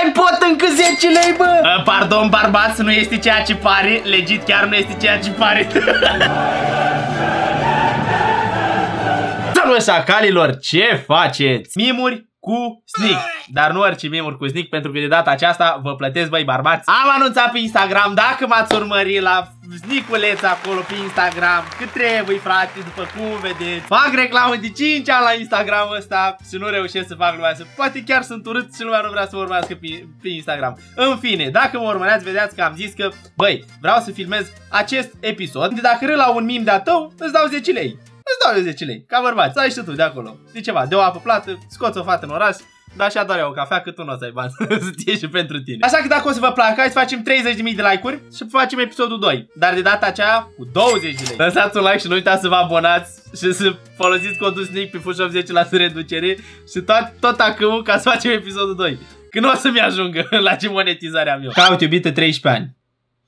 mai pot încă 10 lei, bă! Pardon, bărbați, nu este ceea ce pare. Legit, chiar nu este ceea ce pare. Salut, șacalilor, ce faceți? Mimuri cu Sneak, dar nu orice mimuri cu Sneak, pentru că de data aceasta vă plătesc, băi bărbați. Am anunțat pe Instagram, dacă m-ați urmărit la Sneakuleț acolo pe Instagram, cât trebuie, frate, după cum vedeți. Fac reclamă de 5 ani la Instagram ăsta și nu reușesc să fac lumea să... Poate chiar sunt urât și lumea nu vrea să mă urmească pe Instagram. În fine, dacă mă urmăreați, vedeați că am zis că, băi, vreau să filmez acest episod. Dacă râd la un mim de-a tău, îți dau 10 lei. Îți dau eu 10 lei, ca bărbați, să ai și tu de acolo. De ceva, de o apă plată, scoți o fată în oraș, dar așa doar eu o cafea, că tu nu o să ai bani să tie și pentru tine. Așa că dacă o să vă placă, hai să facem 30.000 de like-uri și facem episodul 2. Dar de data aceea, cu 20 de lei. Lăsați un like și nu uitați să vă abonați și să folosiți codul Sneak pe Fuș 80% reducere și tot acum ca să facem episodul 2. Că nu o să-mi ajungă la ce monetizare am eu. Caut iubită 13 ani.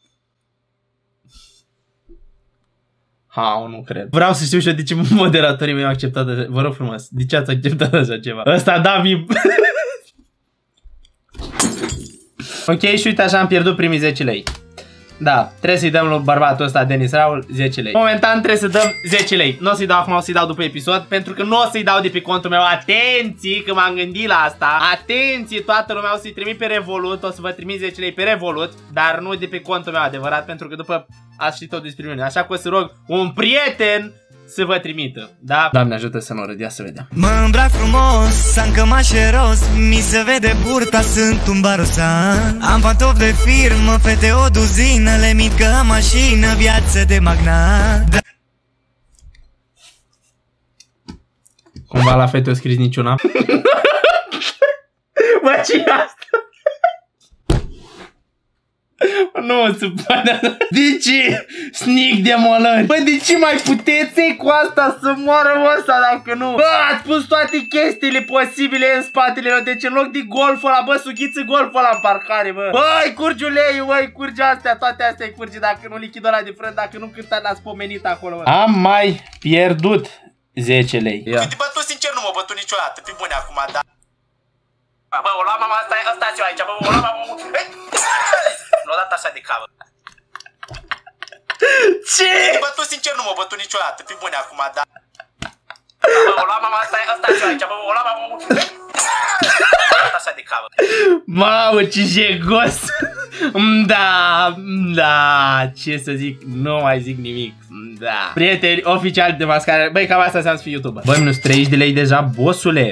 Ha, nu cred. Vreau să știu și eu de ce moderatorii mei au acceptat așa. Vă rog frumos, de ce ați acceptat așa ceva? Ăsta da mi... Ok, și uite așa am pierdut primii 10 lei. Da, trebuie să-i dăm lui bărbatul ăsta, Denis Raul, 10 lei. Momentan trebuie să dăm 10 lei. Nu o să-i dau acum, o să-i dau după episod, pentru că nu o să-i dau de pe contul meu. Atenție, că m-am gândit la asta. Atenție, toată lumea, o să-i trimit pe Revolut. O să vă trimit 10 lei pe Revolut, dar nu de pe contul meu adevărat, pentru că după ați ști tot despre mine. Așa că o să rog un prieten să vă trimită, da? Doamne ajută să nu râd, ia să vedem. Mă îmbrac frumos, am cămașe roz, mi se vede burta, sunt un barosan. Am pantofi de firmă, fete o duzină, le mit că am mașină, viață de magnat. Cumva la fete o scris niciuna. Bă, ce asta? Nu se poate. De ce? Sneak demolări. Bă, de ce mai puteți cu asta să moară ăsta dacă nu? Bă, ați pus toate chestiile posibile în spatele meu. Deci în loc de golful ăla, bă, sughiți golful ăla în parcare, bă. Băi, curge uleiul, băi, curge astea. Toate astea curge dacă nu lichidul ăla de frân, dacă nu cântați l-ați pomenit acolo, bă. Am mai pierdut 10 lei. Uite, bă, tu sincer nu mă bătu niciodată, pe bune acum, da. Bă, o lua mama, asta eu aici, bă, o lua mama. L-o dat așa de cavă. Ce? Bă, tu sincer nu mă bătu niciodată, pe bune acum, da. Bă, o lua mama, asta eu aici, bă, o lua mama. L-o dat așa de cavă. Mamă, ce jegos. Da, da, ce să zic, nu mai zic nimic. Da. Prieteni oficiali de mascare. Băi, cam asta înseamnă să fii YouTuber. Băi, minus 30 de lei deja, bossule.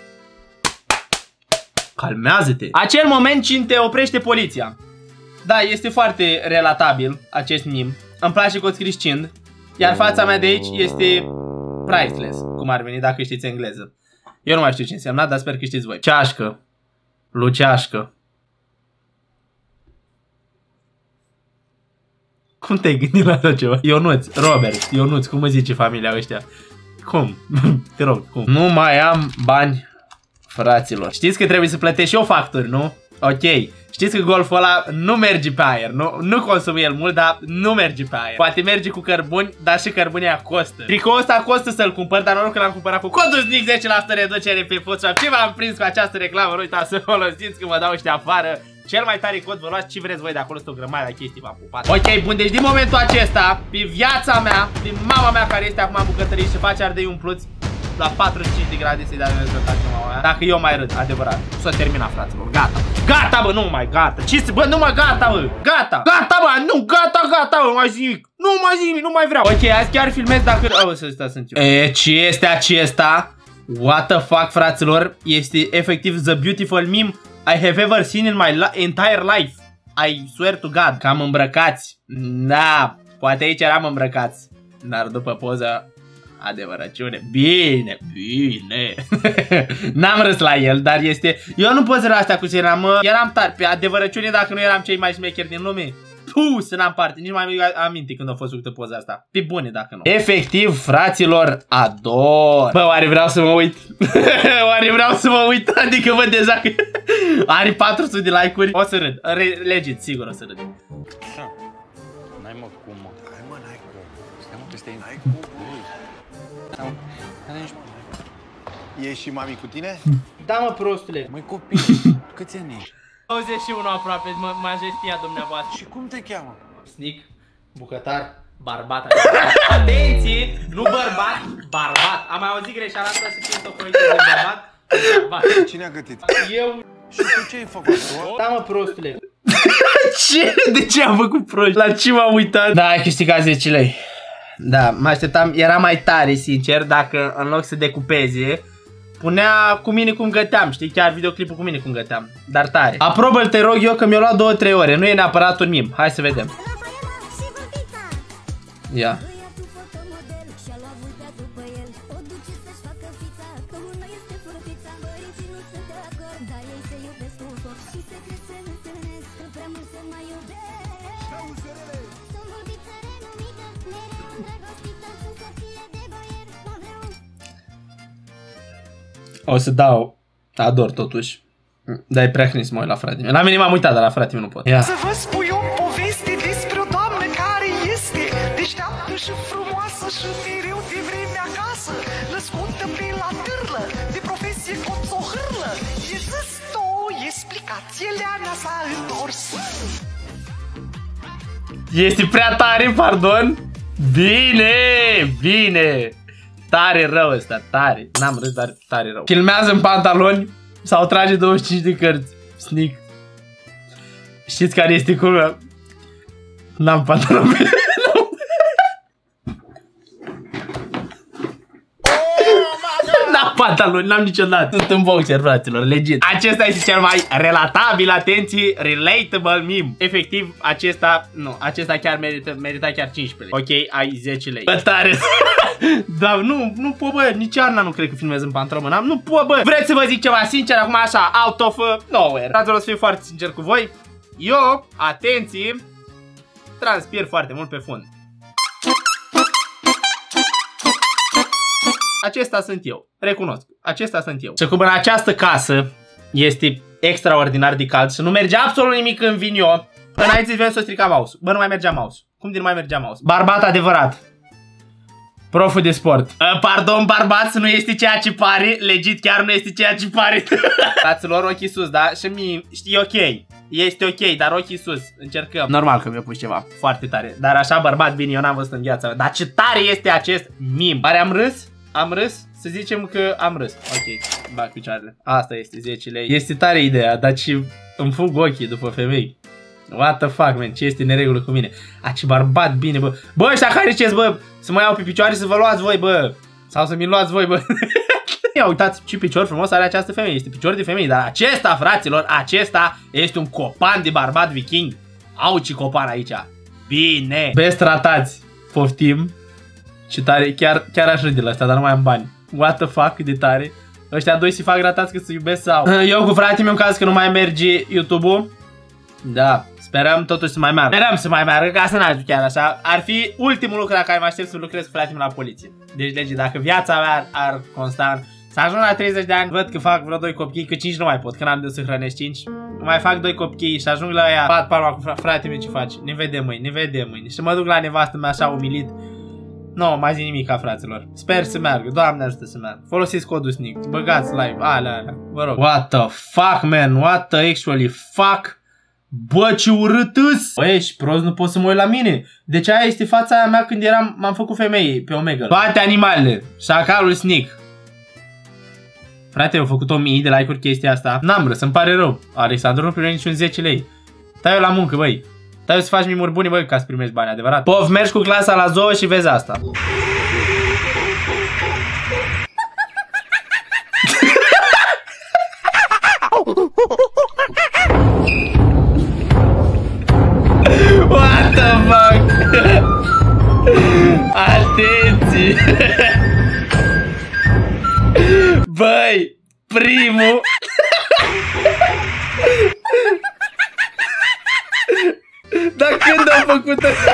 Calmează-te. Acel moment când te oprește poliția. Da, este foarte relatabil acest meme. Îmi place că o scris Cind. Iar fața mea de aici este priceless, cum ar veni dacă știți engleză. Eu nu mai știu ce înseamnă, dar sper că știți voi. Ceașcă. Luceașcă. Cum te-ai gândit la așa ceva? Ionuț, Robert, Ionuț, cum mă zice familia ăștia? Cum? Te rog, cum? Nu mai am bani, fraților. Știți că trebuie să plătești și eu facturi, nu? Ok. Știți că golful ăla nu merge pe aer, nu consumă el mult, dar nu merge pe aer. Poate merge cu cărbuni, dar și cărbunea costă. Tricoul ăsta costă să-l cumpăr, dar noroc că l-am cumpărat cu codul Sneak 10% reducere pe Photoshop. Ce v-am prins cu această reclamă? Nu uitați să folosiți că mă dau ăștia afară. Cel mai tare cod, vă luați ce vreți voi de acolo, sunt o grămadă de chestii, v-am pupat. Ok, bun, deci din momentul acesta, pe viața mea, pe mama mea care este acum în bucătărie și face ardei umpluți la 45 de grade să-i dea rezultate mama mea. Dacă eu mai râd, adevărat. S-a terminat, fraților, gata. Gata, bă, nu mai, gata. Ce bă, nu mai, gata, bă, gata. Gata, bă, nu, gata, gata, bă, nu mai zic nimic. Nu mai zic nimic, nu mai vreau. Ok, azi chiar filmez dacă... Oh, să stai, sunt eu. E, ce este acesta? What the fuck, fraților? Este efectiv the beautiful meme I have ever seen in my entire life. I swear to God. Cam îmbrăcați. Da, poate aici eram îmbrăcați. Dar după poză, adevărăciune. Bine, bine. N-am râs la el, dar este... Eu nu pot să râs astea cu ce eram tare. Pe adevărăciune dacă nu eram cei mai șmecheri din lume. Puh, să n-am parte. Nici mai aminte când a fost făcută poza asta. Pe bune dacă nu. Efectiv, fraților, ador. Bă, oare vreau să mă uit? Oare vreau să mă uit? Adică văd deja că are 400 de like-uri. O să râd. Legit, sigur o să râd. N-ai mă cum, mă. Hai mă, n-ai cum. Stai mă că stai. N-ai cum. E și mami cu tine? Da, mă, prostule. Măi copil, câți ani ești? 21 aproape, majestia dumneavoastră. Și cum te cheamă? Snic, bucătar, barbat. Atenție, nu bărbat, barbat. Am mai auzit greșeala asta să fie socoită de barbat. Cine a gătit? Eu. Și tu ce ai făcut? Da, mă, prostule. Ce? De ce am făcut prost? La ce m-am uitat? Da, ai câștigat 10 lei. Da, mă așteptam, era mai tare, sincer, dacă în loc să decupeze, punea cu mine cum găteam, știi, chiar videoclipul cu mine cum găteam, dar tare. Aprobă-l, te rog eu, că mi-a luat 2-3 ore, nu e neapărat un mim. Hai să vedem. Ia. O să dau, ador totuși. Dar e prea hrănit să mă uit la fratele meu. La mine m-am uitat, dar la fratele meu nu pot. Ia. Să vă spui o poveste despre o doamnă care este deșteaptă și frumoasă și mereu de vreme acasă, născută pe la târlă, de profesie coț o hârlă. E zis o explicație, Leana s-a întors. Este prea tare, pardon? Bine, bine. Tare rău ăsta, tare. N-am râs, dar tare rău. Filmează în pantaloni sau trage 25 de cărți. Sneak. Știți care este culmea? N-am pantaloni pe... N-am pantaloni, n-am niciodată. Sunt în boxer, fraților, legit. Acesta este cel mai relatabil, atenție, relatable meme. Efectiv, acesta, nu, acesta chiar merita chiar 15 lei. Ok, ai 10 lei. Bă, tare. Dar nu pot, bă, nici Arna nu cred că filmez în pantaloni. Nu pot, bă. Vreți să vă zic ceva sincer, acum așa, out of nowhere. Fraților, o să fiu foarte sincer cu voi. Eu, atenție, transpir foarte mult pe fund. Acesta sunt eu, recunosc, acesta sunt eu. Și cum în această casă este extraordinar de cald și nu merge absolut nimic când vin eu, înainte să să strica mouse-ul. Bă, nu mai mergea mouse. Cum din nu mai mergea mouse? Barbat adevărat. Proful de sport. Pardon, barbat, nu este ceea ce pare. Legit, chiar nu este ceea ce pare. Fraților, ochii sus, da? Și mie, știi, ok. Este ok, dar ochii sus. Încercăm. Normal că mi-a pus ceva. Foarte tare. Dar așa, bărbat, bine, eu n-am văzut în viața mea. Dar ce tare este acest meme. Pare am râs? Am râs? Să zicem că am râs. Ok, bag picioarele. Asta este 10 lei. Este tare ideea, dar ce îmi fug ochii după femei. What the fuck, man, ce este neregulă cu mine? A, ce barbat bine, bă. Bă, ăștia care ziceți, bă, să mă iau pe picioare să vă luați voi, bă. Sau să mi luați voi, bă. Ia uitați ce picior frumos are această femeie. Este picior de femeie, dar acesta, fraților, acesta este un copan de barbat viking. Au ce copan aici. Bine. Best tratați. Poftim. Ce tare, chiar aș râde la asta, dar nu mai am bani. What the fuck, de tare. Ăștia doi se fac ratați că se iubesc sau... Eu cu fratele meu, în caz că nu mai merge YouTube-ul. Da, sperăm totuși să mai meargă. Sperăm să mai meargă, ca să n-ajung chiar așa. Ar fi ultimul lucru la care mă aștept să lucrez cu fratele meu la poliție. Deci, lege, dacă viața mea ar consta să ajung la 30 de ani, văd că fac vreo 2 copii, că 5 nu mai pot, că n-am de să hrănesc 5. Mai fac 2 copii și ajung la ea, bat palma cu fratele meu ce faci. Ne vedem mâine, ne vedem mâine. Și mă duc la nevastă mea așa umilit. Nu, mai zi nimica, fraților. Sper să meargă, Doamne ajută să meargă. Folosiți codul SNEAK, băgați live, alea, vă rog. What the fuck, man, what the actually fuck? Bă, ce urât-s! Bă, ești prost, nu poți să mă uit la mine. Deci aia este fața mea când m-am făcut femeie pe Omega. Toate animalele, șacalul SNEAK. Frate, au făcut 1000 de like-uri chestia asta. N-am râs, îmi pare rău. Alexandru nu primește niciun 10 lei. Tai eu la muncă, băi. Tai eu să faci mimuri bune, băi, ca să primești bani, adevărat. Pof, mergi cu clasa la zoo și vezi asta. What the fuck? Atenție! Băi, primul... Dar când am făcut asta?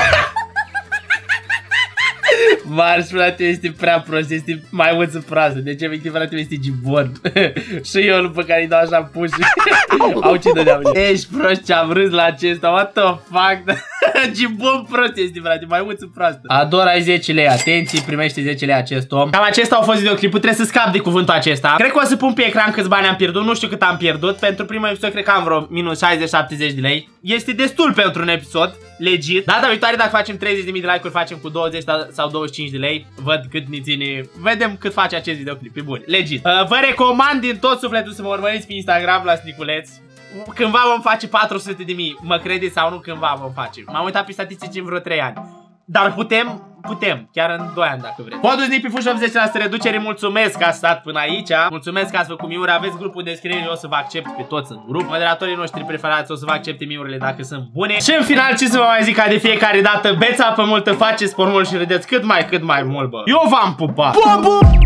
Mars, frate, este prea prost, este maimuță proastă. Deci, efectiv, frate, este gibon. Și eu, după care îi dau așa puși. Au ce dădeam. Ești prost, ce-am râs la acesta, what the fuck? Gibon prost este, frate, mai uță proastă. Ador, ai 10 lei, atenție, primește 10 lei acest om. Cam acesta au fost videoclipul, trebuie să scap de cuvântul acesta. Cred că o să pun pe ecran câți bani am pierdut, nu știu cât am pierdut. Pentru primul episod cred că am vreo minus 60-70 de lei. Este destul pentru un episod, legit. Data viitoare dacă facem 30.000 de like-uri, facem cu 20 sau 25 de lei. Văd cât ne ține, vedem cât face acest videoclip, pe bun, legit. Vă recomand din tot sufletul să mă urmăriți pe Instagram la Sniculeț. Cândva vom face 400.000, mă credeți sau nu, cândva vom face. M-am uitat pe statistici în vreo 3 ani. Dar putem, chiar în 2 ani dacă vreți. Codul Snipifuș 80% reducere, mulțumesc că ați stat până aici. Mulțumesc că ați făcut miuri, aveți grupul de scriere, o să vă accept pe toți în grup. Moderatorii noștri preferați o să vă accepte miurile dacă sunt bune. Și în final, ce să vă mai zic, ca de fiecare dată, beți apă multă, faceți sport mult și râdeți cât mai mult, bă. Eu v-am pupat!